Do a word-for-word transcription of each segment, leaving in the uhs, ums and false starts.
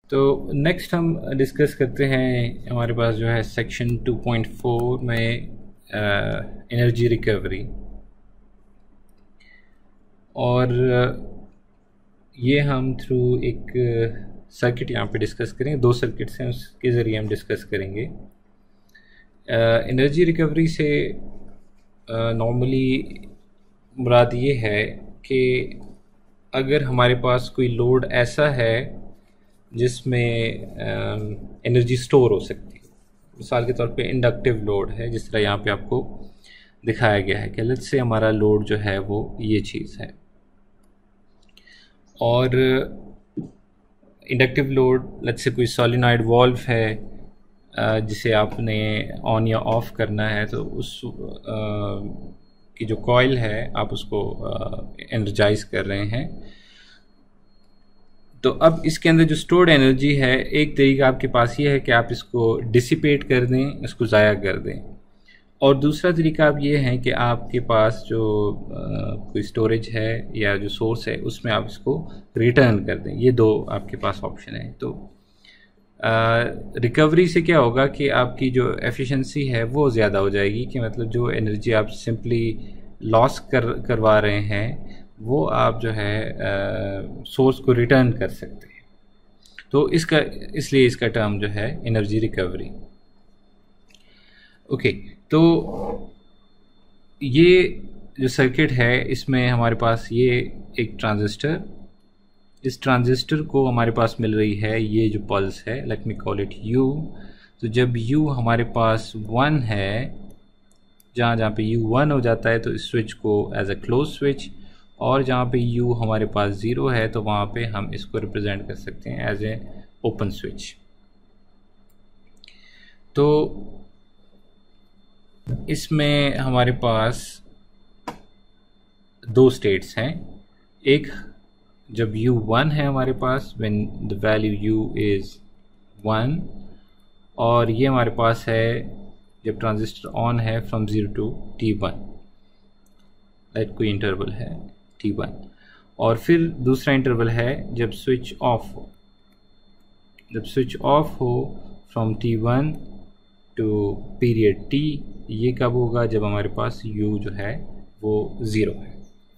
तो नेक्स्ट हम डिस्कस करते हैं, हमारे पास जो है सेक्शन टू पॉइंट फोर में एनर्जी रिकवरी, और ये हम थ्रू एक सर्किट यहाँ पे डिस्कस करेंगे। दो सर्किट्स हैं, उसके ज़रिए हम डिस्कस करेंगे। एनर्जी रिकवरी से नॉर्मली मुराद ये है कि अगर हमारे पास कोई लोड ऐसा है जिसमें एनर्जी स्टोर हो सकती है, मिसाल के तौर पे इंडक्टिव लोड है, जिस तरह यहाँ पे आपको दिखाया गया है कि लेट्स से हमारा लोड जो है वो ये चीज़ है, और इंडक्टिव लोड लेट्स से कोई सॉलिनॉइड वॉल्व है जिसे आपने ऑन या ऑफ करना है, तो उस आ, की जो कॉइल है आप उसको एनर्जाइज कर रहे हैं। तो अब इसके अंदर जो स्टोर्ड एनर्जी है, एक तरीका आपके पास ये है कि आप इसको डिसिपेट कर दें, इसको ज़ाया कर दें, और दूसरा तरीका आप ये है कि आपके पास जो आ, कोई स्टोरेज है या जो सोर्स है उसमें आप इसको रिटर्न कर दें। ये दो आपके पास ऑप्शन है। तो रिकवरी से क्या होगा कि आपकी जो एफिशिएंसी है वो ज़्यादा हो जाएगी, कि मतलब जो एनर्जी आप सिंपली लॉस कर करवा रहे हैं वो आप जो है सोर्स को रिटर्न कर सकते हैं। तो इसका इसलिए इसका टर्म जो है एनर्जी रिकवरी। ओके, तो ये जो सर्किट है इसमें हमारे पास ये एक ट्रांजिस्टर, इस ट्रांजिस्टर को हमारे पास मिल रही है ये जो पल्स है, let me call it U. तो जब यू हमारे पास वन है, जहाँ जहाँ पे यू वन हो जाता है तो इस स्विच को एज अ क्लोज स्विच, और जहाँ पे यू हमारे पास ज़ीरो है तो वहाँ पे हम इसको रिप्रेजेंट कर सकते हैं एज ए ओपन स्विच। तो इसमें हमारे पास दो स्टेट्स हैं। एक जब u वन है हमारे पास, when the value u is one, और ये हमारे पास है जब ट्रांजिस्टर ऑन है from zero to T one, like कोई इंटरवल है टी वन, और फिर दूसरा इंटरवल है जब स्विच ऑफ हो। जब स्विच ऑफ हो from T one to period t, ये कब होगा? जब हमारे पास u जो है वो ज़ीरो है।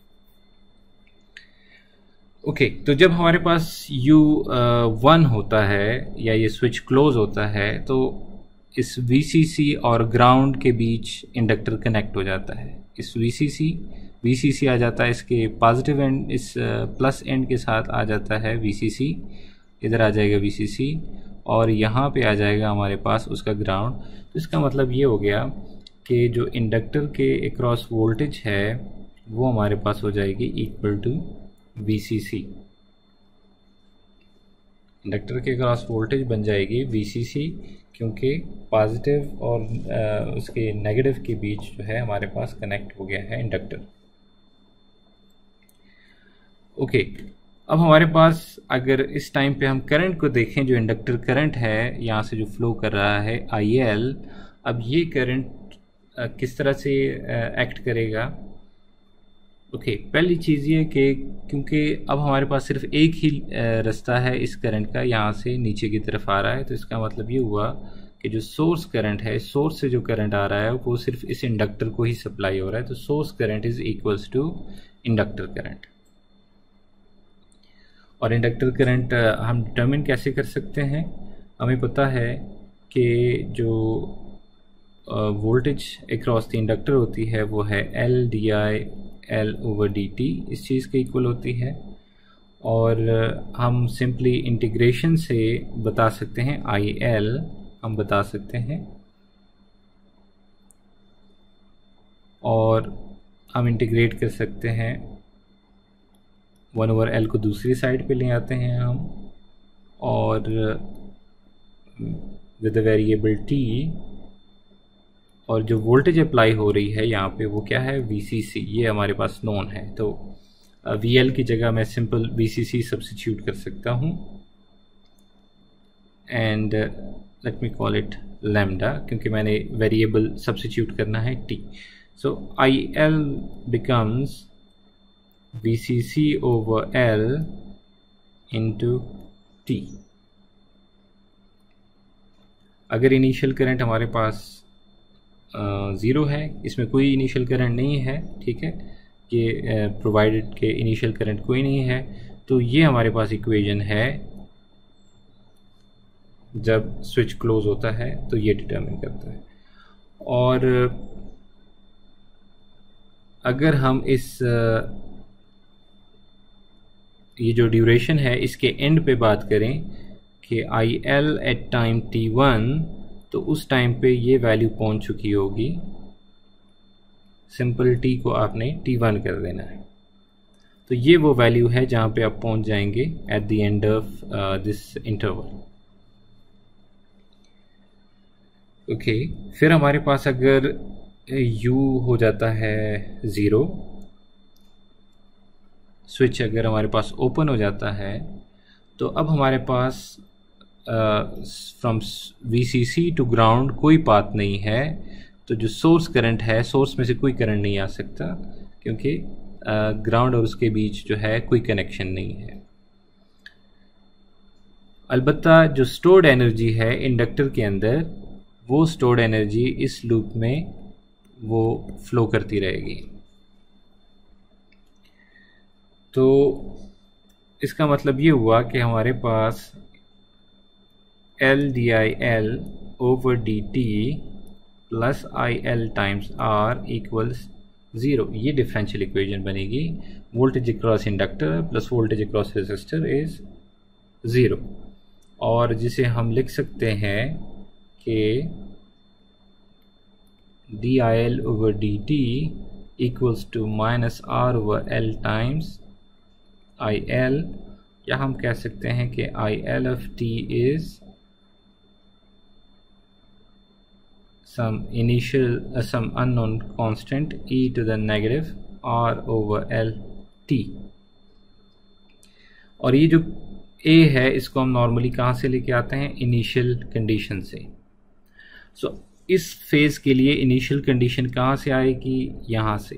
ओके okay, तो जब हमारे पास U वन होता है या ये स्विच क्लोज होता है तो इस V C C और ग्राउंड के बीच इंडक्टर कनेक्ट हो जाता है। इस V C C V C C आ जाता है, इसके पॉजिटिव एंड इस प्लस एंड के साथ आ जाता है V C C, इधर आ जाएगा V C C, और यहाँ पे आ जाएगा हमारे पास उसका ग्राउंड। तो इसका मतलब ये हो गया कि जो इंडक्टर के अक्रॉस वोल्टेज है वो हमारे पास हो जाएगी equal to V C C। Inductor के क्रॉस वोल्टेज बन जाएगी V C C, क्योंकि पॉजिटिव और आ, उसके नेगेटिव के बीच जो है हमारे पास कनेक्ट हो गया है इंडक्टर। ओके, अब हमारे पास अगर इस टाइम पे हम करंट को देखें, जो इंडक्टर करंट है यहाँ से जो फ्लो कर रहा है I L, अब ये करंट किस तरह से एक्ट करेगा? ओके okay, पहली चीज़ ये कि क्योंकि अब हमारे पास सिर्फ एक ही रास्ता है इस करंट का, यहाँ से नीचे की तरफ आ रहा है, तो इसका मतलब ये हुआ कि जो सोर्स करंट है, सोर्स से जो करंट आ रहा है वो सिर्फ इस इंडक्टर को ही सप्लाई हो रहा है। तो source current is equals to inductor current. और इंडक्टर करंट हम डिटर्मिन कैसे कर सकते हैं? हमें पता है कि जो वोल्टेज अक्रॉस द इंडक्टर होती है वो है L D I L over D T, इस चीज़ के इक्वल होती है, और हम सिंपली इंटीग्रेशन से बता सकते हैं आई एल हम बता सकते हैं, और हम इंटीग्रेट कर सकते हैं वन ओवर एल को दूसरी साइड पे ले आते हैं हम, और विद द वेरिएबल टी, और जो वोल्टेज अप्लाई हो रही है यहाँ पे वो क्या है? V C C, ये हमारे पास नोन है। तो V L की जगह मैं simple V C C substitute कर सकता हूँ, and let me call it lambda, क्योंकि मैंने वेरिएबल सब्स्टिट्यूट करना है t। So I L becomes V C C over L into T। अगर इनिशियल करंट हमारे पास ज़ीरो है, इसमें कोई इनिशियल करंट नहीं है, ठीक है, कि प्रोवाइडेड के इनिशियल करंट कोई नहीं है, तो ये हमारे पास इक्वेशन है जब स्विच क्लोज होता है, तो ये डिटरमिन करता है। और अगर हम इस ये जो ड्यूरेशन है इसके एंड पे बात करें कि I L at time T one, तो उस टाइम पे ये वैल्यू पहुंच चुकी होगी, सिंपल टी को आपने टी वन कर देना है, तो ये वो वैल्यू है जहाँ पे आप पहुंच जाएंगे at the end of this interval. Okay, फिर हमारे पास अगर u हो जाता है ज़ीरो, स्विच अगर हमारे पास ओपन हो जाता है, तो अब हमारे पास from V C C to ground कोई पाथ नहीं है, तो जो सोर्स करंट है, सोर्स में से कोई करंट नहीं आ सकता क्योंकि ग्राउंड uh, और उसके बीच जो है कोई कनेक्शन नहीं है। अलबत्ता जो स्टोर्ड एनर्जी है इंडक्टर के अंदर, वो स्टोर्ड एनर्जी इस लूप में वो फ्लो करती रहेगी। तो इसका मतलब ये हुआ कि हमारे पास L D I L over D T plus I L times R equals zero, ये डिफरेंशियल इक्वेशन बनेगी। Voltage across inductor plus voltage across resistor is zero, और जिसे हम लिख सकते हैं कि D I L over D T equals to minus R over L times I L, या हम कह सकते हैं कि I L of T is some initial uh, some unknown constant e to the negative r over l t। और ये जो a है इसको हम नॉर्मली कहाँ से लेके आते हैं, इनिशियल कंडीशन से। सो so, इस फेज के लिए इनिशियल कंडीशन कहाँ से आएगी, यहाँ से,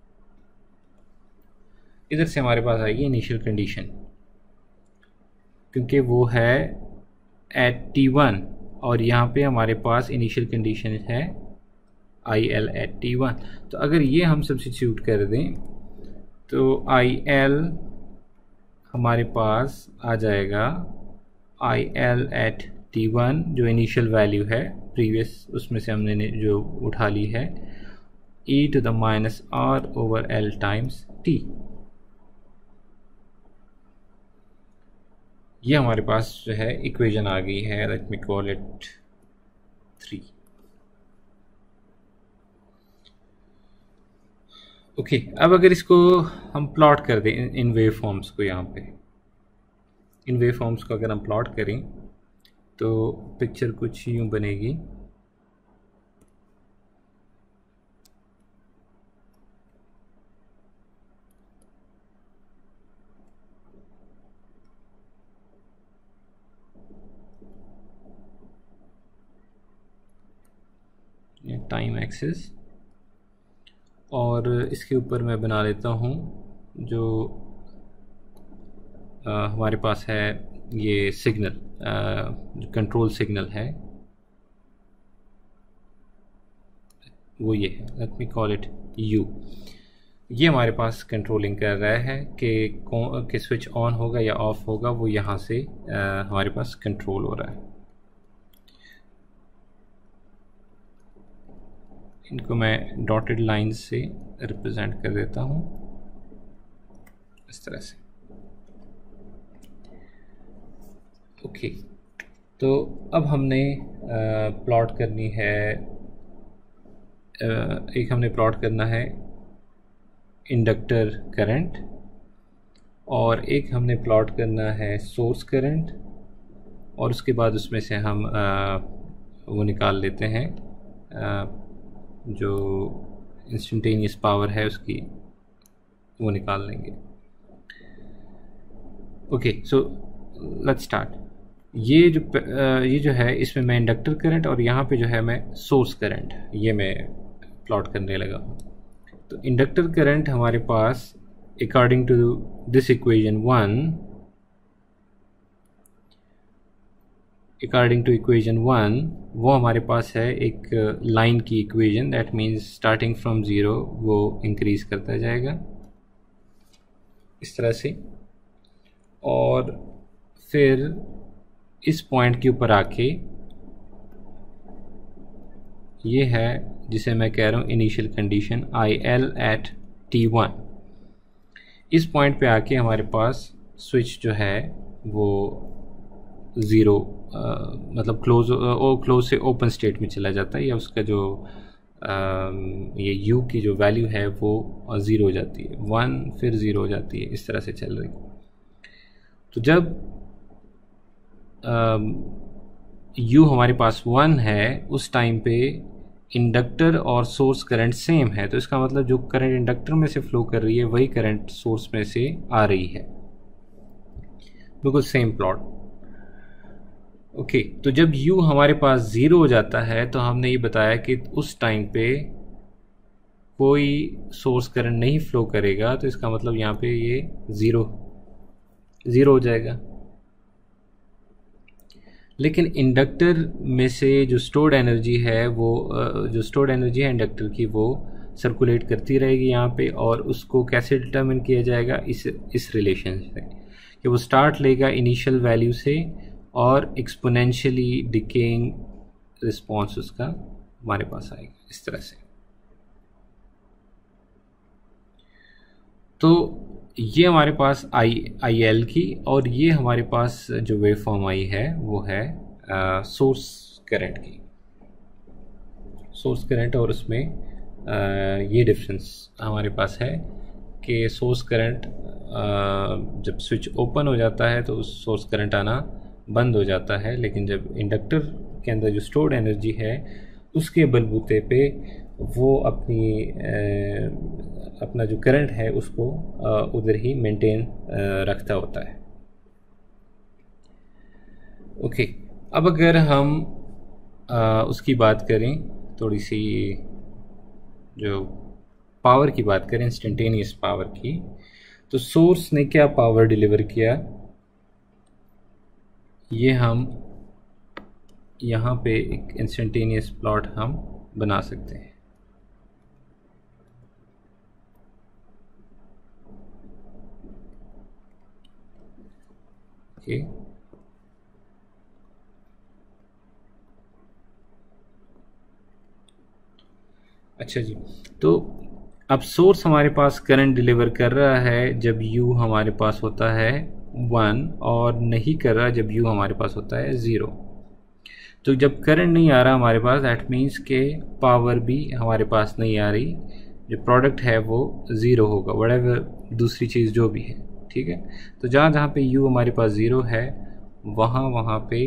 इधर से हमारे पास आएगी इनिशियल कंडीशन, क्योंकि वो है एट टी वन, और यहाँ पे हमारे पास इनिशियल कंडीशन है I L at T one. तो अगर ये हम सब्स्टिट्यूट कर दें तो आई एल हमारे पास आ जाएगा I L at T one, जो इनिशियल वैल्यू है प्रीवियस उसमें से हमने जो उठा ली है, e to the minus R over L times T. ये हमारे पास जो है इक्वेशन आ गई है, let me call it three. Okay, अब अगर इसको हम प्लॉट कर दें इन वेव फॉर्म्स को, यहाँ पे इन वेव फॉर्म्स को अगर हम प्लॉट करें तो पिक्चर कुछ यूँ बनेगी। टाइम एक्सिस, और इसके ऊपर मैं बना लेता हूँ जो आ, हमारे पास है ये सिग्नल, जो कंट्रोल सिग्नल है वो ये है, let me call it U. ये हमारे पास कंट्रोलिंग कर रहा है कि कि स्विच ऑन होगा या ऑफ होगा, वो यहाँ से आ, हमारे पास कंट्रोल हो रहा है। इनको मैं डॉटेड लाइंस से रिप्रेजेंट कर देता हूँ इस तरह से। ओके, तो अब हमने प्लॉट करनी है, आ, एक हमने प्लॉट करना है इंडक्टर करंट, और एक हमने प्लॉट करना है सोर्स करंट, और उसके बाद उसमें से हम आ, वो निकाल लेते हैं आ, जो इंस्टेंटेनियस पावर है उसकी, वो निकाल लेंगे। Okay, so let's start. ये जो ये जो है इसमें मैं इंडक्टर करंट, और यहाँ पे जो है मैं सोर्स करंट, ये मैं प्लॉट करने लगा हूँ। तो इंडक्टर करंट हमारे पास according to this equation one according to equation one, वो हमारे पास है एक लाइन की equation, that means starting from zero वो इंक्रीज करता जाएगा इस तरह से, और फिर इस पॉइंट के ऊपर आके ये है जिसे मैं कह रहा हूँ initial condition I L at T one. इस पॉइंट पे आके हमारे पास स्विच जो है वो ज़ीरो मतलब क्लोज ओ क्लोज से ओपन स्टेट में चला जाता है, या उसका जो आ, ये u की जो वैल्यू है वो ज़ीरो हो जाती है, वन फिर ज़ीरो हो जाती है, इस तरह से चल रही। तो जब आ, u हमारे पास वन है उस टाइम पे इंडक्टर और सोर्स करंट सेम है, तो इसका मतलब जो करंट इंडक्टर में से फ्लो कर रही है वही करंट सोर्स में से आ रही है, बिल्कुल सेम प्लॉट। ओके okay, तो जब u हमारे पास ज़ीरो हो जाता है तो हमने ये बताया कि उस टाइम पे कोई सोर्स करंट नहीं फ्लो करेगा, तो इसका मतलब यहाँ पे ये ज़ीरो ज़ीरो हो जाएगा। लेकिन इंडक्टर में से जो स्टोर्ड एनर्जी है वो जो स्टोर्ड एनर्जी है इंडक्टर की वो सर्कुलेट करती रहेगी यहाँ पे, और उसको कैसे डिटरमिन किया जाएगा इस इस रिलेशन से कि वो स्टार्ट लेगा इनिशियल वैल्यू से और एक्सपोनेंशियली डिकेइंग रिस्पॉन्स उसका हमारे पास आएगा इस तरह से। तो ये हमारे पास आई आई एल की, और ये हमारे पास जो वेव फॉर्म आई है वो है सोर्स करंट की, सोर्स करंट। और उसमें आ, ये डिफरेंस हमारे पास है कि सोर्स करंट जब स्विच ओपन हो जाता है तो उस सोर्स करंट आना बंद हो जाता है, लेकिन जब इंडक्टर के अंदर जो स्टोर्ड एनर्जी है उसके बलबूते पे वो अपनी आ, अपना जो करंट है उसको आ, उधर ही मेंटेन रखता होता है। ओके, अब अगर हम आ, उसकी बात करें, थोड़ी सी जो पावर की बात करें, इंस्टेंटेनियस पावर की, तो सोर्स ने क्या पावर डिलीवर किया ये हम यहाँ पे एक इंस्टेंटेनियस प्लॉट हम बना सकते हैं। ओके, अच्छा जी, तो अब सोर्स हमारे पास करंट डिलीवर कर रहा है जब u हमारे पास होता है वन, और नहीं कर रहा जब u हमारे पास होता है ज़ीरो। तो जब करंट नहीं आ रहा हमारे पास, दैट मीन्स के पावर भी हमारे पास नहीं आ रही, जो प्रोडक्ट है वो ज़ीरो होगा, व्हाटएवर दूसरी चीज़ जो भी है, ठीक है। तो जहाँ जहाँ पे u हमारे पास ज़ीरो है वहाँ वहाँ पे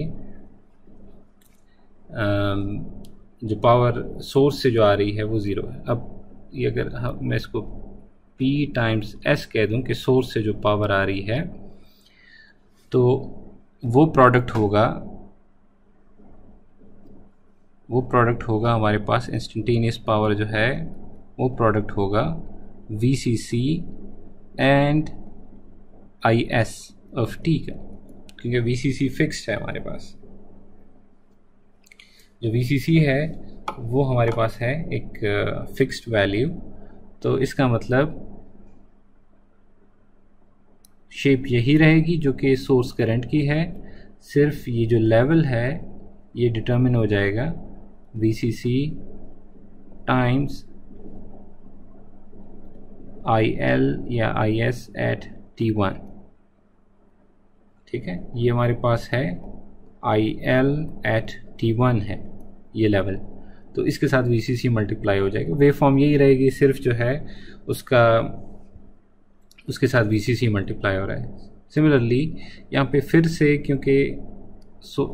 जो पावर सोर्स से जो आ रही है वो ज़ीरो है। अब ये अगर हम मैं इसको P टाइम्स S कह दूं कि सोर्स से जो पावर आ रही है, तो वो प्रोडक्ट होगा वो प्रोडक्ट होगा हमारे पास इंस्टेंटेनियस पावर जो है वो प्रोडक्ट होगा V C C and I S of T का, क्योंकि V C C फिक्स्ड है हमारे पास। जो V C C है वो हमारे पास है एक फिक्स्ड वैल्यू, तो इसका मतलब शेप यही रहेगी जो कि सोर्स करंट की है, सिर्फ ये जो लेवल है ये डिटरमिन हो जाएगा V C C times I L या I S at T one, ठीक है। ये हमारे पास है I L at T one है ये लेवल, तो इसके साथ V C C मल्टीप्लाई हो जाएगा। वेव फॉर्म यही रहेगी, सिर्फ जो है उसका उसके साथ V C C मल्टीप्लाई हो रहा है। सिमिलरली यहाँ पे फिर से क्योंकि सो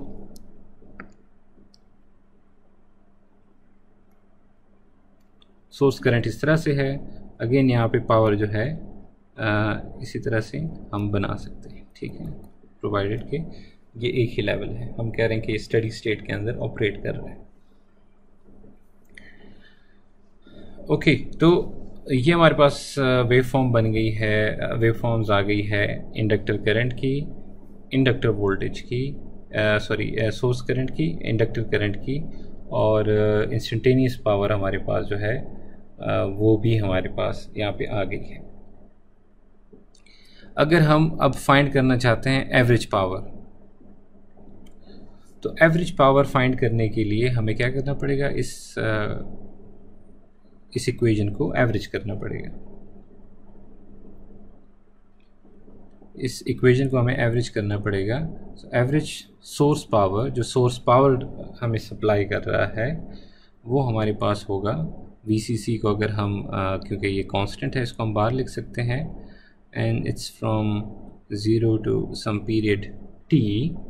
सोर्स करंट इस तरह से है, अगेन यहाँ पे पावर जो है आ, इसी तरह से हम बना सकते हैं, ठीक है, प्रोवाइडेड कि ये एक ही लेवल है, हम कह रहे हैं कि स्टडी स्टेट के अंदर ऑपरेट कर रहा है। ओके okay, तो ये हमारे पास वेव फॉर्म बन गई है, वेव फॉर्म्स आ गई है इंडक्टर करंट की, इंडक्टर वोल्टेज की सॉरी सोर्स करंट की, इंडक्टर करंट की, और इंस्टेंटेनियस uh, पावर हमारे पास जो है uh, वो भी हमारे पास यहाँ पे आ गई है। अगर हम अब फाइंड करना चाहते हैं एवरेज पावर, तो एवरेज पावर फाइंड करने के लिए हमें क्या करना पड़ेगा, इस uh, इस इक्वेशन को एवरेज करना पड़ेगा। इस इक्वेशन को हमें एवरेज करना पड़ेगा। एवरेज सोर्स पावर, जो सोर्स पावर हमें सप्लाई कर रहा है, वो हमारे पास होगा वी सी सी को अगर हम uh, क्योंकि ये कांस्टेंट है इसको हम बाहर लिख सकते हैं, and it's from zero to some period T,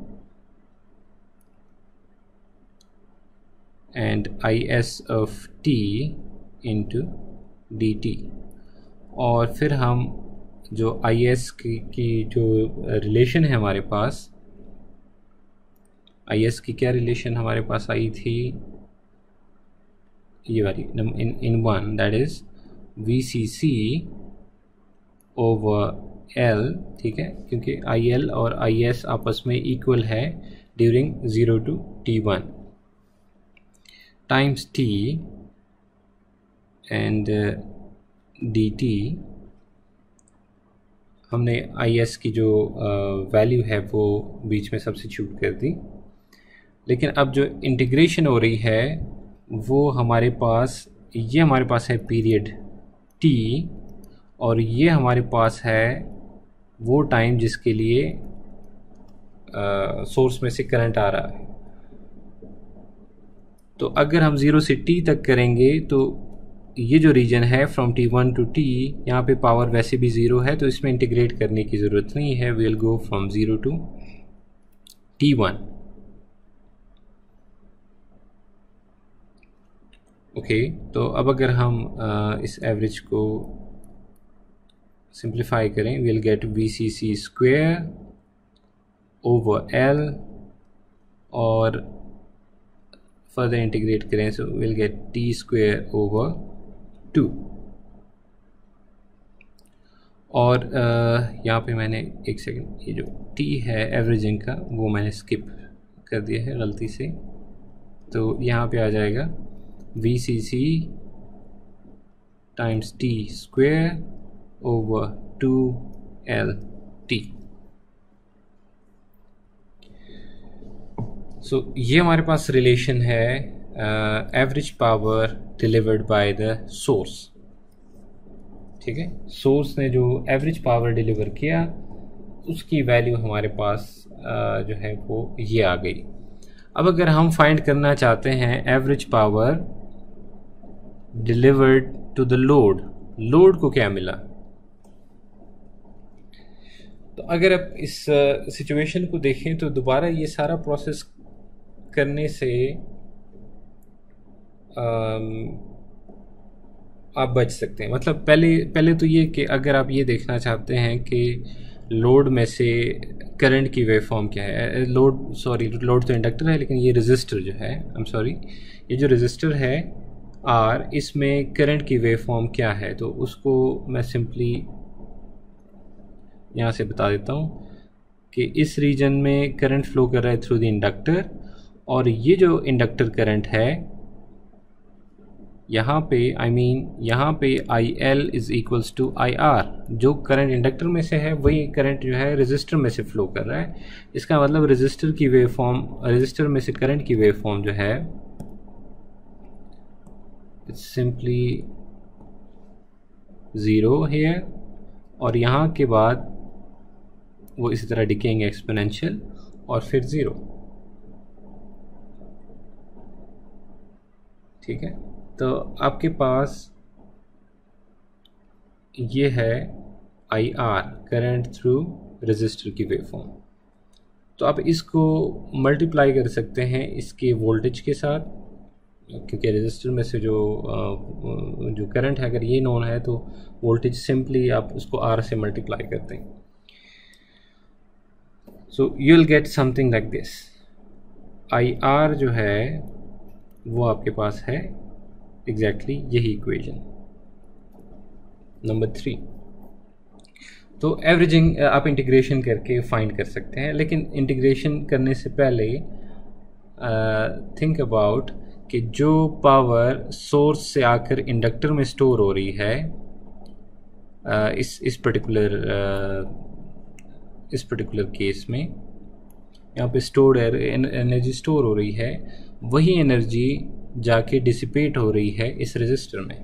and I S of T into D T. और फिर हम जो आई एस की, की जो रिलेशन है हमारे पास, आई एस की क्या रिलेशन हमारे पास आई थी, ये वाली इन इन one, that is V C C over L, ठीक है, क्योंकि आई एल और आई एस आपस में इक्वल है during zero to T one, times T and D T. हमने आई एस की जो वैल्यू uh, है वो बीच में सब्स्टिट्यूट कर दी, लेकिन अब जो इंटीग्रेशन हो रही है वो हमारे पास, ये हमारे पास है पीरियड टी, और ये हमारे पास है वो टाइम जिसके लिए सोर्स uh, में से करंट आ रहा है। तो अगर हम ज़ीरो से टी तक करेंगे तो ये जो रीजन है from T one to T, यहाँ पे पावर वैसे भी ज़ीरो है तो इसमें इंटीग्रेट करने की ज़रूरत नहीं है। We will go from zero to T one. Okay, तो अब अगर हम आ, इस एवरेज को सिंप्लीफाई करें, we will get V C C square over L, और फर्दर इंटीग्रेट करें so we will get T square over two. और यहाँ पे मैंने एक सेकंड, ये जो t है एवरेजिंग का वो मैंने स्किप कर दिया है गलती से, तो यहाँ पे आ जाएगा V C C times T square over two L T. So ये हमारे पास रिलेशन है average power delivered by the source, ठीक है। सोर्स ने जो एवरेज पावर डिलीवर किया उसकी वैल्यू हमारे पास uh, जो है वो ये आ गई। अब अगर हम फाइंड करना चाहते हैं average power delivered to the load, load को क्या मिला, तो अगर आप इस सिचुएशन uh, को देखें तो दोबारा ये सारा प्रोसेस करने से आप बच सकते हैं। मतलब पहले पहले तो ये कि अगर आप ये देखना चाहते हैं कि लोड में से करंट की वेवफॉर्म क्या है, लोड सॉरी लोड तो इंडक्टर है लेकिन ये रेजिस्टर जो है, आई एम सॉरी, ये जो रेजिस्टर है आर, इसमें करंट की वेवफॉर्म क्या है, तो उसको मैं सिंपली यहाँ से बता देता हूँ कि इस रीजन में करंट फ्लो कर रहा है थ्रू द इंडक्टर, और ये जो इंडक्टर करंट है यहाँ पे आई I मीन mean, यहाँ पे I L is equals to I R, जो करंट इंडक्टर में से है वही करंट जो है रेजिस्टर में से फ्लो कर रहा है। इसका मतलब रेजिस्टर की वेवफॉर्म, रेजिस्टर में से करंट की वेवफॉर्म जो है इट्स सिंपली ज़ीरो हियर, और यहाँ के बाद वो इसी तरह डिकेइंग एक्सपोनेंशियल और फिर ज़ीरो, ठीक है। तो आपके पास ये है I R, current through resistor की वेवफॉर्म। तो आप इसको मल्टीप्लाई कर सकते हैं इसके वोल्टेज के साथ, क्योंकि रेजिस्टर में से जो जो करंट है अगर ये नोन है तो वोल्टेज सिंपली आप उसको आर से मल्टीप्लाई करते हैं। So you will get something like this. I R जो है वो आपके पास है एग्जैक्टली exactly यही इक्वेशन नंबर थ्री। तो एवरेजिंग आप इंटीग्रेशन करके फाइंड कर सकते हैं, लेकिन इंटीग्रेशन करने से पहले थिंक अबाउट कि जो पावर सोर्स से आकर इंडक्टर में स्टोर हो रही है uh, इस इस पर्टिकुलर uh, इस पर्टिकुलर केस में यहाँ पे स्टोर्ड एनर्जी स्टोर हो रही है, वही एनर्जी जाके डिसिपेट हो रही है इस रेजिस्टर में।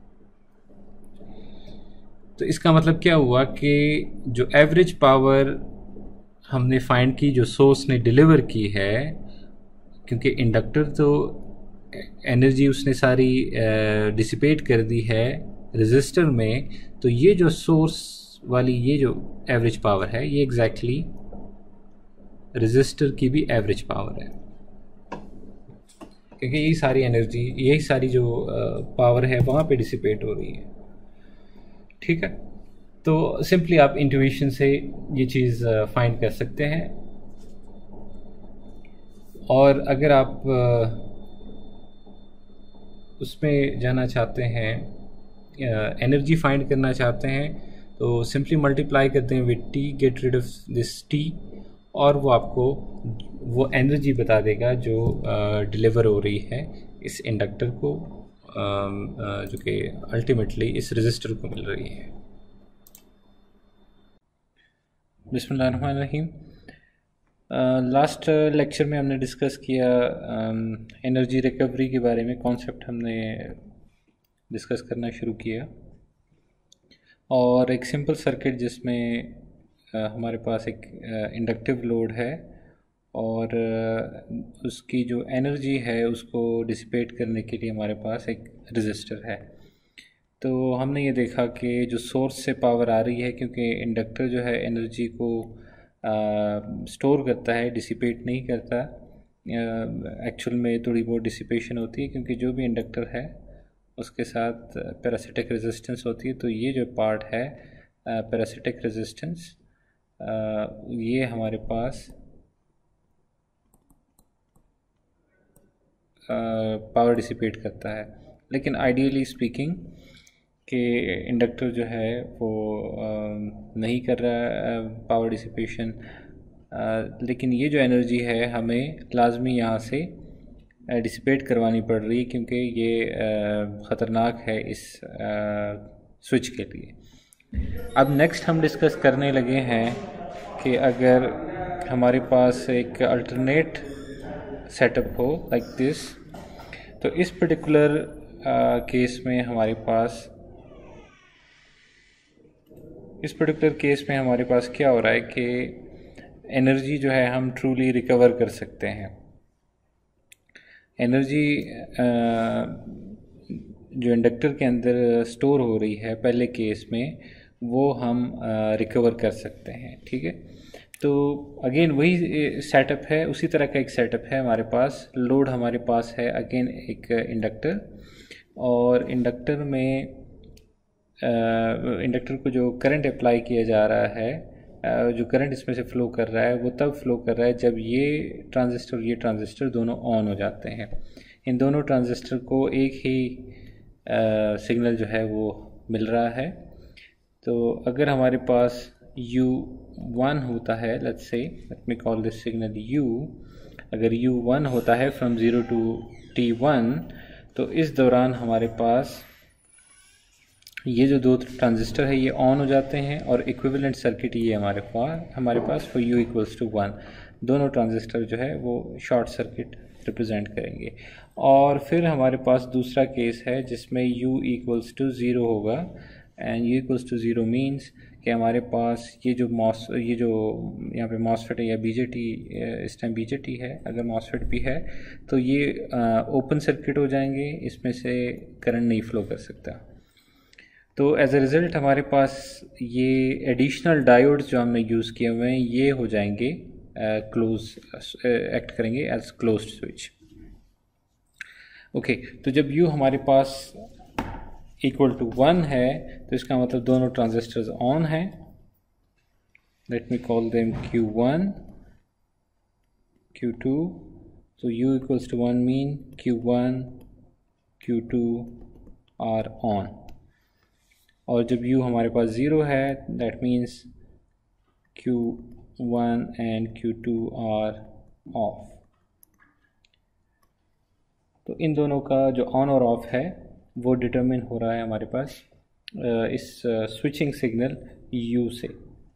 तो इसका मतलब क्या हुआ कि जो एवरेज पावर हमने फाइंड की जो सोर्स ने डिलीवर की है, क्योंकि इंडक्टर तो एनर्जी उसने सारी डिसिपेट कर दी है रेजिस्टर में, तो ये जो सोर्स वाली ये जो एवरेज पावर है ये एग्जैक्टली रेजिस्टर की भी एवरेज पावर है, क्योंकि यही सारी एनर्जी यही सारी जो पावर है वहाँ पे डिसिपेट हो रही है। ठीक है, तो सिंपली आप इंट्यूशन से ये चीज़ फाइंड कर सकते हैं। और अगर आप उसमें जाना चाहते हैं, एनर्जी फाइंड करना चाहते हैं, तो सिंपली मल्टीप्लाई करते हैं with T, get rid of this T, और वो आपको वो एनर्जी बता देगा जो डिलीवर हो रही है इस इंडक्टर को, uh, जो कि अल्टीमेटली इस रेजिस्टर को मिल रही है। बिस्मिल्लाहिर्रहमानिर्रहीम। लास्ट लेक्चर में हमने डिस्कस किया एनर्जी uh, रिकवरी के बारे में, कॉन्सेप्ट हमने डिस्कस करना शुरू किया, और एक सिंपल सर्किट जिसमें uh, हमारे पास एक इंडक्टिव uh, लोड है और uh, उसकी जो एनर्जी है उसको डिसिपेट करने के लिए हमारे पास एक रेजिस्टर है। तो हमने ये देखा कि जो सोर्स से पावर आ रही है, क्योंकि इंडक्टर जो है एनर्जी को स्टोर uh, करता है, डिसिपेट नहीं करता, एक्चुअल uh, में थोड़ी बहुत डिसिपेशन होती है, क्योंकि जो भी इंडक्टर है उसके साथ पैरासिटिक रेजिस्टेंस होती है। तो ये जो पार्ट है पैरासिटिक रेजिस्टेंस, ये हमारे पास पावर डिसिपेट करता है। लेकिन आइडियली स्पीकिंग कि इंडक्टर जो है वो uh, नहीं कर रहा है पावर डिसिपेशन, uh, लेकिन ये जो एनर्जी है हमें लाजमी यहाँ से डिसिपेट करवानी पड़ रही है, क्योंकि ये ख़तरनाक है इस स्विच के लिए। अब नेक्स्ट हम डिस्कस करने लगे हैं कि अगर हमारे पास एक अल्टरनेट सेटअप हो लाइक दिस, तो इस पर्टिकुलर केस में हमारे पास इस पर्टिकुलर केस में हमारे पास क्या हो रहा है कि एनर्जी जो है हम ट्रूली रिकवर कर सकते हैं। एनर्जी जो इंडक्टर के अंदर स्टोर हो रही है पहले केस में, वो हम रिकवर कर सकते हैं। ठीक है, तो अगेन वही सेटअप है, उसी तरह का एक सेटअप है हमारे पास। लोड हमारे पास है अगेन एक इंडक्टर, और इंडक्टर में इंडक्टर को जो करंट अप्लाई किया जा रहा है, जो करंट इसमें से फ़्लो कर रहा है वो तब फ्लो कर रहा है जब ये ट्रांजिस्टर ये ट्रांजिस्टर दोनों ऑन हो जाते हैं। इन दोनों ट्रांजिस्टर को एक ही आ, सिग्नल जो है वो मिल रहा है। तो अगर हमारे पास U वन होता है, let's say let me call this signal U, अगर U वन होता है from zero to T one, तो इस दौरान हमारे पास ये जो दो ट्रांजिस्टर है ये ऑन हो जाते हैं, और इक्विवेलेंट सर्किट ये हमारे पास हमारे पास for U equals to one, दोनों ट्रांजिस्टर जो है वो शॉर्ट सर्किट रिप्रेजेंट करेंगे। और फिर हमारे पास दूसरा केस है जिसमें U इक्वल्स टू ज़ीरो होगा, and U equals to zero means कि हमारे पास ये जो मॉस ये जो यहाँ पे मॉसफेट है या बीजेटी, इस टाइम बीजेटी है, अगर मॉसफेट भी है तो ये ओपन सर्किट हो जाएंगे, इसमें से करंट नहीं फ्लो कर सकता। तो एज अ रिज़ल्ट हमारे पास ये एडिशनल डायोड्स जो हमने यूज़ किए हुए हैं ये हो जाएंगे क्लोज, एक्ट करेंगे एज क्लोज्ड स्विच। ओके, तो जब U हमारे पास इक्वल टू वन है तो इसका मतलब दोनों ट्रांजिस्टर्स ऑन हैं। Let me call them Q one, Q two. तो U equals to one mean Q one, Q two are on, और जब U हमारे पास ज़ीरो है that means Q one and Q two are off. तो इन दोनों का जो ऑन और ऑफ है वो डिटरमिन हो रहा है हमारे पास इस स्विचिंग सिग्नल यू से।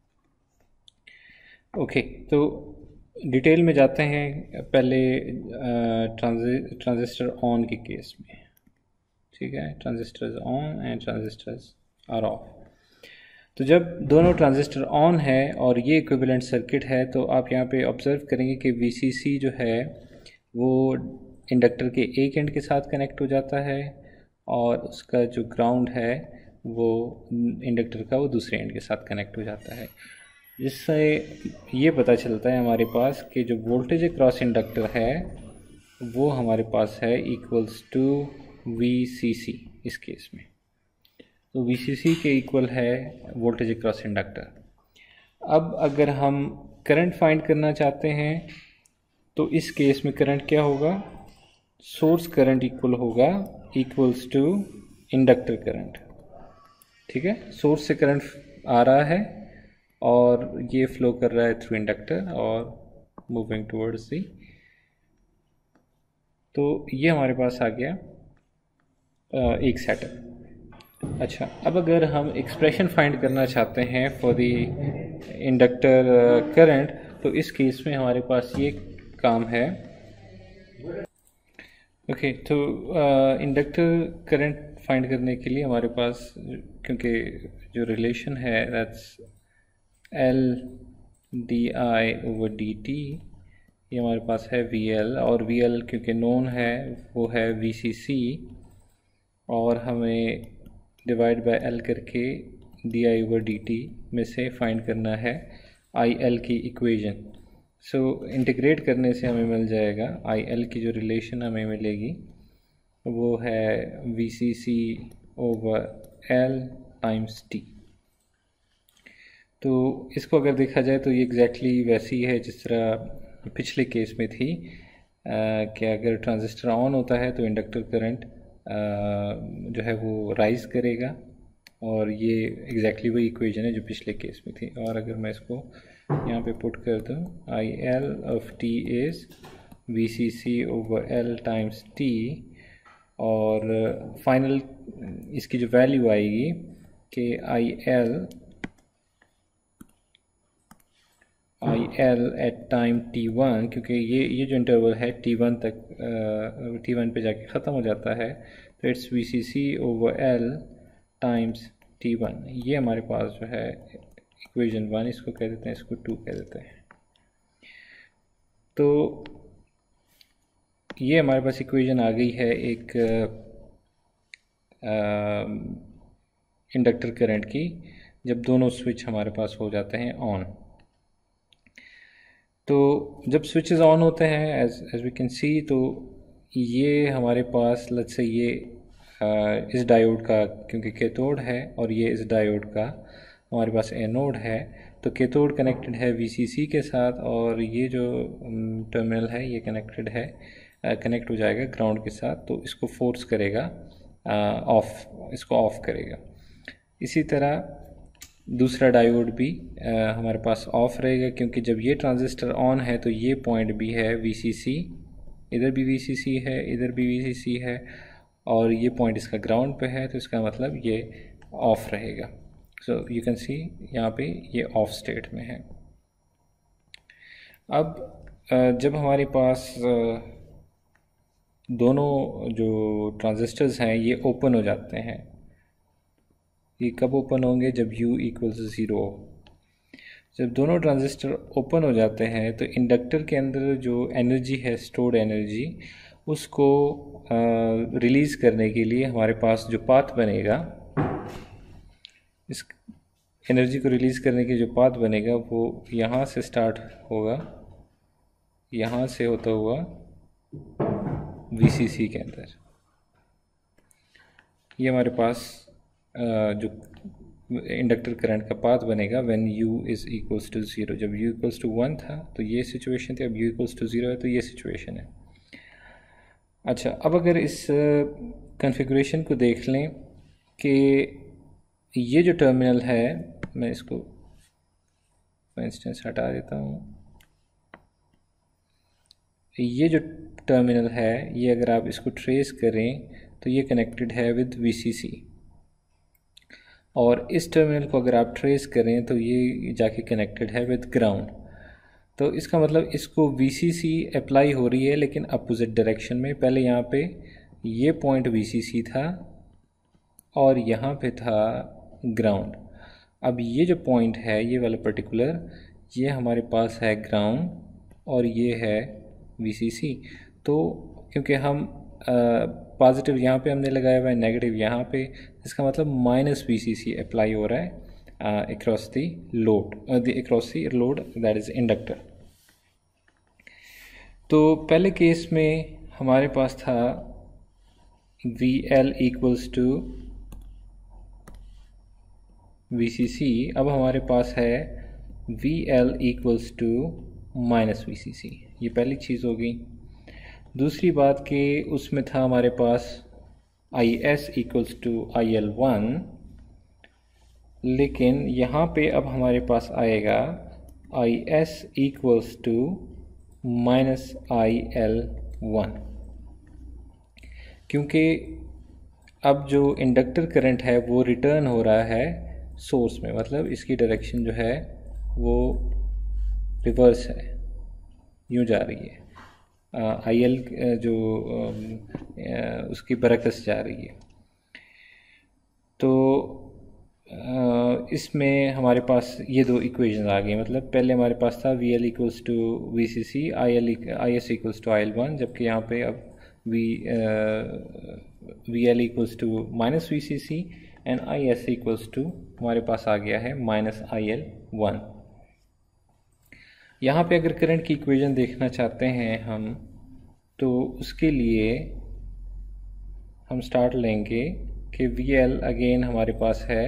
ओके, तो डिटेल में जाते हैं पहले ट्रांजिस्टर ऑन के केस में। ठीक है, transistors on and transistors are off. तो जब दोनों ट्रांजिस्टर ऑन है और ये इक्विवेलेंट सर्किट है तो आप यहाँ पे ऑब्जर्व करेंगे कि वीसीसी जो है वो इंडक्टर के एक एंड के साथ कनेक्ट हो जाता है और उसका जो ग्राउंड है वो इंडक्टर का वो दूसरे एंड के साथ कनेक्ट हो जाता है। जिससे ये पता चलता है हमारे पास कि जो वोल्टेज अक्रॉस इंडक्टर है वो हमारे पास है equals to V C C इस केस में। तो वी सी सी के इक्वल है वोल्टेज अक्रॉस इंडक्टर। अब अगर हम करंट फाइंड करना चाहते हैं तो इस केस में करंट क्या होगा, सोर्स करंट इक्वल होगा इक्वल्स टू इंडक्टर करंट। ठीक है, सोर्स से करंट आ रहा है और ये फ्लो कर रहा है थ्रू इंडक्टर और मूविंग टुवर्ड्स दी। तो ये हमारे पास आ गया एक सेटअप। अच्छा, अब अगर हम एक्सप्रेशन फाइंड करना चाहते हैं फॉर द इंडक्टर करंट तो इस केस में हमारे पास ये काम है। ओके, तो इंडक्टर करंट फाइंड करने के लिए हमारे पास क्योंकि जो रिलेशन है that's L D I over D T, ये हमारे पास है वी एल और वी एल क्योंकि नोन है वो है वी सी सी और हमें डिवाइड बाय एल करके D I over D T में से फाइंड करना है आई एल की इक्वेशन। सो इंटीग्रेट करने से हमें मिल जाएगा आई एल की जो रिलेशन हमें मिलेगी वो है V C C over L times T. तो इसको अगर देखा जाए तो ये एग्जैक्टली वैसी है जिस तरह पिछले केस में थी कि अगर ट्रांजिस्टर ऑन होता है तो इंडक्टर करंट जो है वो राइज करेगा और ये एग्जैक्टली वही इक्वेशन है जो पिछले केस में थी। और अगर मैं इसको यहाँ पे पुट कर दूँ, I L of T is V C C over L times T और फाइनल इसकी जो वैल्यू आएगी कि I L I L at time T one, क्योंकि ये ये जो इंटरवल है टी वन तक टी वन पे जाके ख़त्म हो जाता है तो it's V C C over L times T one. ये हमारे पास जो है इक्वेशन वन इसको कह देते हैं, इसको टू कह देते हैं। तो ये हमारे पास इक्वेशन आ गई है एक इंडक्टर करंट की जब दोनों स्विच हमारे पास हो जाते हैं ऑन। तो जब स्विचेस ऑन होते हैं as as we can see तो ये हमारे पास लेट्स से ये आ, इस डायोड का क्योंकि कैथोड है और ये इस डायोड का हमारे पास एनोड है तो कैथोड कनेक्टेड है वी सी सी के साथ और ये जो टर्मिनल है ये कनेक्टेड है कनेक्ट हो जाएगा ग्राउंड के साथ तो इसको फोर्स करेगा ऑफ, इसको ऑफ करेगा। इसी तरह दूसरा डायोड भी आ, हमारे पास ऑफ रहेगा क्योंकि जब ये ट्रांजिस्टर ऑन है तो ये पॉइंट भी है वी सी सी, इधर भी वी सी सी है, इधर भी वी सी सी है और ये पॉइंट इसका ग्राउंड पे है तो इसका मतलब ये ऑफ रहेगा। सो यू कैन सी यहाँ पे ये ऑफ स्टेट में है। अब जब हमारे पास दोनों जो ट्रांजिस्टर्स हैं ये ओपन हो जाते हैं, ये कब ओपन होंगे जब U इक्वल टू ज़ीरो हो। जब दोनों ट्रांजिस्टर ओपन हो जाते हैं तो इंडक्टर के अंदर जो एनर्जी है स्टोर्ड एनर्जी उसको रिलीज़ करने के लिए हमारे पास जो पाथ बनेगा, इस एनर्जी को रिलीज़ करने के जो पाथ बनेगा वो यहाँ से स्टार्ट होगा, यहाँ से होता हुआ वी सी सी के अंदर। ये हमारे पास जो इंडक्टर करंट का पाथ बनेगा when U is equals to zero. जब U इक्वल्स टू वन था तो ये सिचुएशन थी, अब U इक्वल्स टू ज़ीरो है तो ये सिचुएशन है। अच्छा, अब अगर इस कॉन्फ़िगरेशन को देख लें कि ये जो टर्मिनल है, मैं इसको फॉर इंस्टेंस हटा देता हूँ। ये जो टर्मिनल है ये अगर आप इसको ट्रेस करें तो ये कनेक्टेड है विद वी सी सी, और इस टर्मिनल को अगर आप ट्रेस करें तो ये जाके कनेक्टेड है विद ग्राउंड। तो इसका मतलब इसको वी सी सी अप्लाई हो रही है लेकिन अपोजिट डायरेक्शन में। पहले यहाँ पे ये पॉइंट वी सी सी था और यहाँ पे था ग्राउंड। अब ये जो पॉइंट है ये वाला पर्टिकुलर, ये हमारे पास है ग्राउंड और ये है वी सी सी। तो क्योंकि हम पॉजिटिव यहाँ पे हमने लगाया हुआ है, नेगेटिव यहाँ पे, इसका मतलब minus V C C apply हो रहा है across the load, across the load that is inductor. तो पहले केस में हमारे पास था V L equals to V C C, अब हमारे पास है V L equals to minus V C C. ये पहली चीज़ हो गई। दूसरी बात कि उसमें था हमारे पास I S equals to I L one, लेकिन यहाँ पे अब हमारे पास आएगा I S equals to minus I L one, क्योंकि अब जो इंडक्टर करंट है वो रिटर्न हो रहा है सोर्स में, मतलब इसकी डायरेक्शन जो है वो रिवर्स है, यूँ जा रही है, आई एल जो आ, उसकी बरकस जा रही है। तो आ, इसमें हमारे पास ये दो इक्वेशन आ गई। मतलब पहले हमारे पास था V L equals to V C C, I L I S equals to I L one, जबकि यहाँ पे अब V V L equals to minus V C C and I S equals to हमारे पास आ गया है माइनस आई एल वन। यहाँ पे अगर करंट की इक्वेशन देखना चाहते हैं हम, तो उसके लिए हम स्टार्ट लेंगे कि वी एल अगेन हमारे पास है,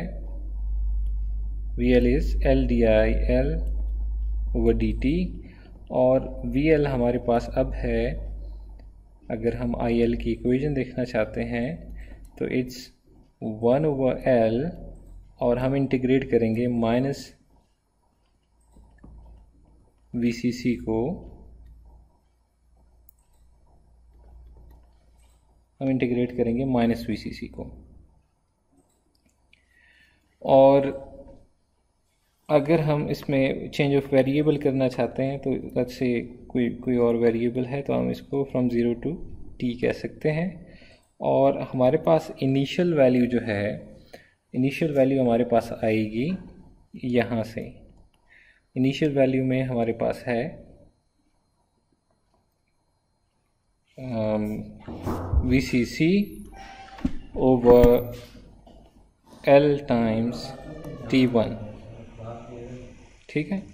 V L is L D I L over D T, और वी एल हमारे पास अब है, अगर हम आई एल की इक्वेशन देखना चाहते हैं तो इट्स वन ओवर एल, और हम इंटीग्रेट करेंगे माइनस वी सी सी को, हम इंटीग्रेट करेंगे माइनस वी सी सी को। और अगर हम इसमें चेंज ऑफ वेरिएबल करना चाहते हैं, तो लेट्स से कोई कोई और वेरिएबल है, तो हम इसको फ्रॉम ज़ीरो टू टी कह सकते हैं। और हमारे पास इनिशियल वैल्यू जो है, इनिशियल वैल्यू हमारे पास आएगी यहाँ से। इनिशियल वैल्यू में हमारे पास है V C C over L times T one, ठीक है।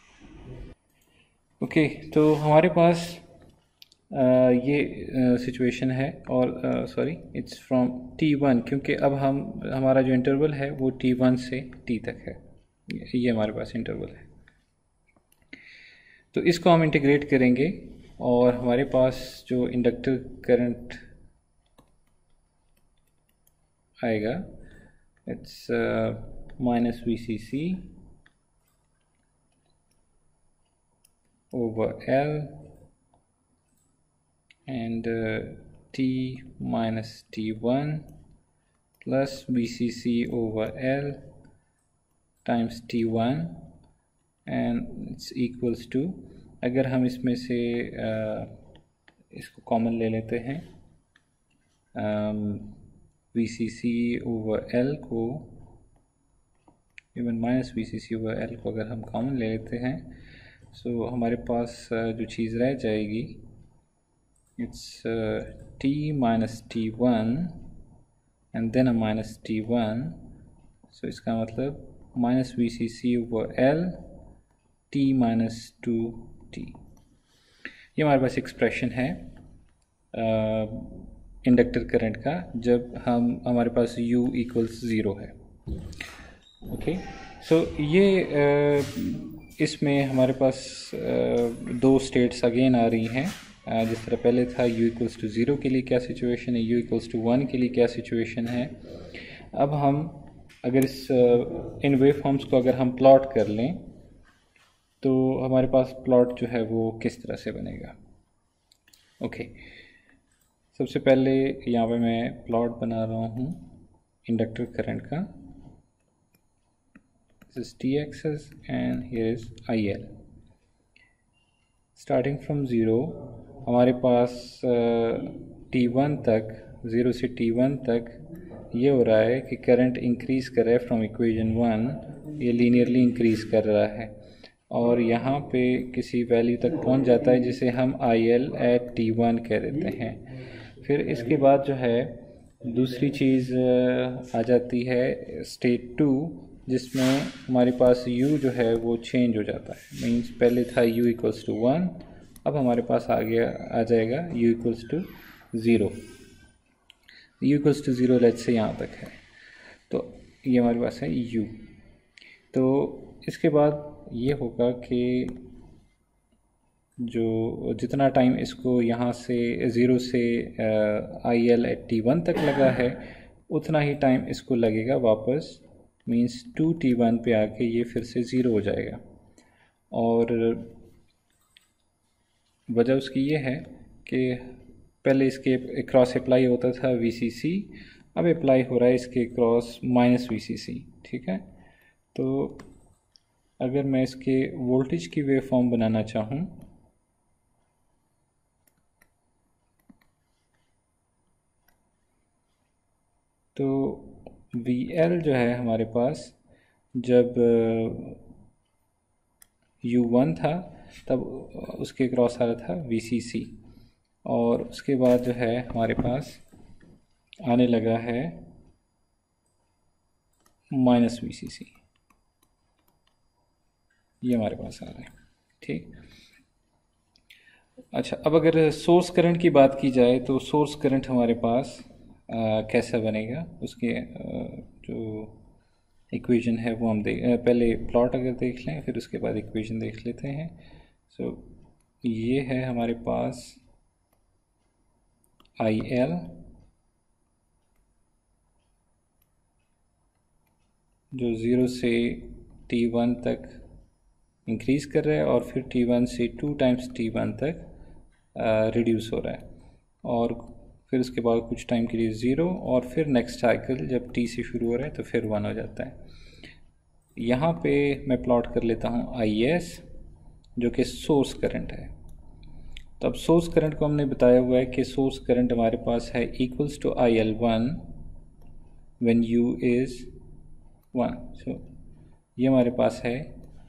ओके okay, तो हमारे पास आ, ये सिचुएशन है, और sorry it's from T one, क्योंकि अब हम हमारा जो इंटरवल है वो टी वन से टी तक है, ये हमारे पास इंटरवल है। तो इसको हम इंटीग्रेट करेंगे और हमारे पास जो इंडक्टर करंट आएगा it's minus V C C over L and T minus T one plus V C C over L times T one and it's equals to, अगर हम इसमें से uh, इसको कॉमन ले लेते हैं, V C C over L को, even minus V C C over L को अगर हम कॉमन ले लेते हैं, सो so हमारे पास uh, जो चीज़ रह जाएगी it's T minus T one and then uh minus T one, so इसका मतलब minus V C C over L T minus two T. ये हमारे पास एक्सप्रेशन है इंडक्टर uh, करंट का, जब हम हमारे पास u इक्वल्स ज़ीरो है। ओके, सो ये uh, इसमें हमारे पास uh, दो स्टेट्स अगेन आ रही हैं। uh, जिस तरह पहले था u इक्वल्स टू ज़ीरो के लिए क्या सिचुएशन है, u इक्वल्स टू वन के लिए क्या सिचुएशन है। अब हम अगर इस uh, इन वेव फॉर्म्स को अगर हम प्लॉट कर लें, तो हमारे पास प्लॉट जो है वो किस तरह से बनेगा। Okay okay. सबसे पहले यहाँ पे मैं प्लॉट बना रहा हूँ इंडक्टर करंट का। This is T axis and here is I L. Starting from zero हमारे पास टी वन तक, ज़ीरो से टी वन तक ये हो रहा है कि करंट इंक्रीज़ कर रहा है फ्रॉम इक्वेशन वन, ये लीनियरली इंक्रीज़ कर रहा है और यहाँ पे किसी वैल्यू तक पहुँच जाता है जिसे हम I L at T one कह देते हैं। फिर इसके बाद जो है दूसरी चीज़ आ जाती है स्टेट टू, जिसमें हमारे पास u जो है वो चेंज हो जाता है। मीन्स पहले था u इक्वल्स टू वन, अब हमारे पास आ गया आ जाएगा u equals to zero. u equals to zero लेट से यहाँ तक है, तो ये हमारे पास है u। तो इसके बाद ये होगा कि जो जितना टाइम इसको यहाँ से ज़ीरो से I L at T one तक लगा है उतना ही टाइम इसको लगेगा वापस, मीन्स टू टी वन पे आके ये फिर से ज़ीरो हो जाएगा। और वजह उसकी ये है कि पहले इसके क्रॉस अप्लाई होता था वी सी सी, अब अप्लाई हो रहा है इसके cross minus V C C. ठीक है, तो अगर मैं इसके वोल्टेज की वेव फॉर्म बनाना चाहूँ तो वी एल जो है हमारे पास जब यू वन था तब उसके क्रॉस आ रहा था वी सी सी, और उसके बाद जो है हमारे पास आने लगा है माइनस वी सी सी, ये हमारे पास आ रहा है। ठीक, अच्छा, अब अगर सोर्स करंट की बात की जाए तो सोर्स करंट हमारे पास आ, कैसा बनेगा, उसके आ, जो इक्वेशन है वो हम देख, पहले प्लॉट अगर देख लें फिर उसके बाद इक्वेशन देख लेते हैं। सो so, ये है हमारे पास आई एल जो ज़ीरो से टी वन तक इंक्रीज़ कर रहा है और फिर टी वन से टू टाइम्स टी वन तक रिड्यूस हो रहा है, और फिर उसके बाद कुछ टाइम के लिए ज़ीरो, और फिर नेक्स्ट साइकिल जब टी से शुरू हो रहा है तो फिर वन हो जाता है। यहाँ पे मैं प्लॉट कर लेता हूँ आई एस जो कि सोर्स करंट है। तो अब सोर्स करंट को हमने बताया हुआ है कि सोर्स करंट हमारे पास है equals to I L one when U is one. So ये हमारे पास है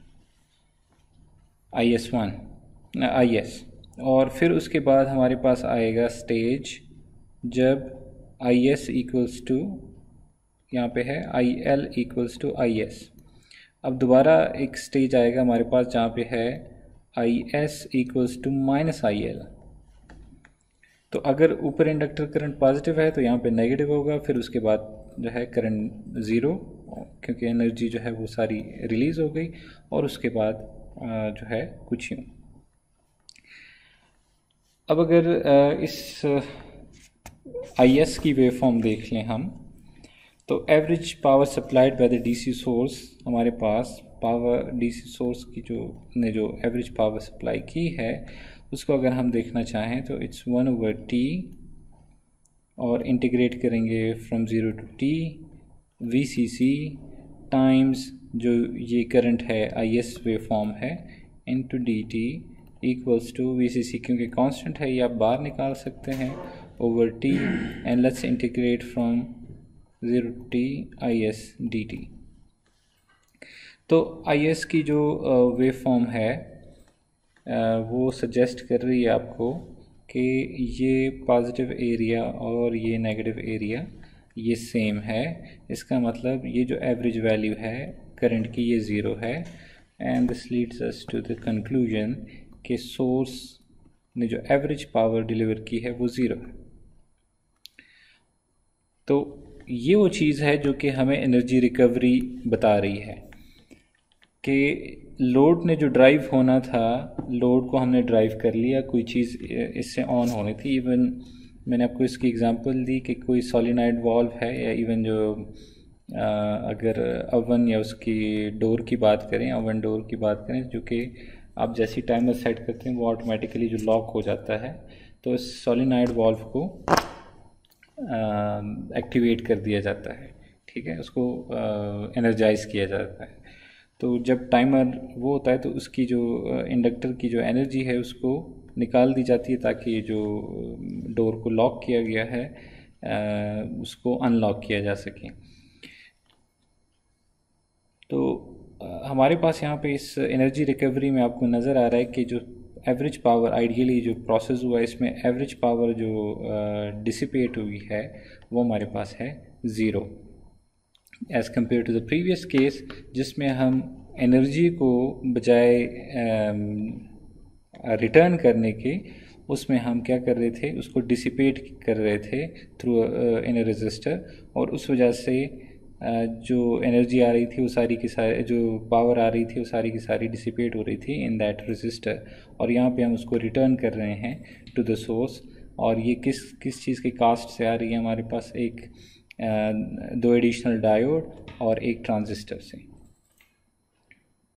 I S one I S, और फिर उसके बाद हमारे पास आएगा स्टेज जब आई एस इक्वल्स टू, यहाँ पे है I L equals to I S. अब दोबारा एक स्टेज आएगा हमारे पास जहाँ पे है I S equals to minus I L. तो अगर ऊपर इंडक्टर करंट पॉजिटिव है तो यहाँ पे नेगेटिव होगा, फिर उसके बाद जो है करंट ज़ीरो, क्योंकि एनर्जी जो है वो सारी रिलीज़ हो गई, और उसके बाद जो है कुछ यूँ। अब अगर इस आई एस की वेव फॉर्म देख लें हम, तो average power supplied by the DC source, हमारे पास पावर डीसी सोर्स की जो ने जो एवरेज पावर सप्लाई की है उसको अगर हम देखना चाहें तो इट्स वन ओवर टी, और इंटीग्रेट करेंगे from zero to T V C C times जो ये करंट है आई एस वेव फॉर्म है into D T equals to V C C, क्योंकि कांस्टेंट है ये आप बाहर निकाल सकते हैं, over T, and let's integrate from zero to T I S D T. तो आई एस की जो वेव फॉर्म है वो सजेस्ट कर रही है आपको कि ये पॉजिटिव एरिया और ये नेगेटिव एरिया ये सेम है। इसका मतलब ये जो एवरेज वैल्यू है करंट की ये ज़ीरो है, and this leads us to the conclusion कि सोर्स ने जो एवरेज पावर डिलीवर की है वो ज़ीरो है। तो ये वो चीज़ है जो कि हमें एनर्जी रिकवरी बता रही है कि लोड ने जो ड्राइव होना था, लोड को हमने ड्राइव कर लिया, कोई चीज़ इससे ऑन होनी थी। इवन मैंने आपको इसकी एग्जांपल दी कि कोई सोलिनॉइड वॉल्व है या इवन जो अगर ओवन या उसकी डोर की बात करें, ओवन डोर की बात करें, जो कि आप जैसी टाइमर सेट करते हैं वो ऑटोमेटिकली जो लॉक हो जाता है, तो इस सोलेनॉइड वॉल्व को एक्टिवेट कर दिया जाता है, ठीक है, उसको एनर्जाइज किया जाता है। तो जब टाइमर वो होता है तो उसकी जो इंडक्टर की जो एनर्जी है उसको निकाल दी जाती है, ताकि जो डोर को लॉक किया गया है उसको अनलॉक किया जा सके। तो हमारे पास यहाँ पे इस एनर्जी रिकवरी में आपको नज़र आ रहा है कि जो एवरेज पावर आइडियली जो प्रोसेस हुआ है इसमें एवरेज पावर जो डिसिपेट हुई है वो हमारे पास है zero, as compare to the previous case जिसमें हम एनर्जी को बजाय रिटर्न करने के उसमें हम क्या कर रहे थे, उसको डिसिपेट कर रहे थे थ्रू इन ए रजिस्टर, और उस वजह से जो एनर्जी आ रही थी वो सारी की सारी, जो पावर आ रही थी वो सारी की सारी डिसिपेट हो रही थी इन दैट रजिस्टर, और यहाँ पे हम उसको रिटर्न कर रहे हैं टू द सोर्स। और ये किस किस चीज़ की कास्ट से आ रही है हमारे पास, एक दो एडिशनल डायोड और एक ट्रांजिस्टर से।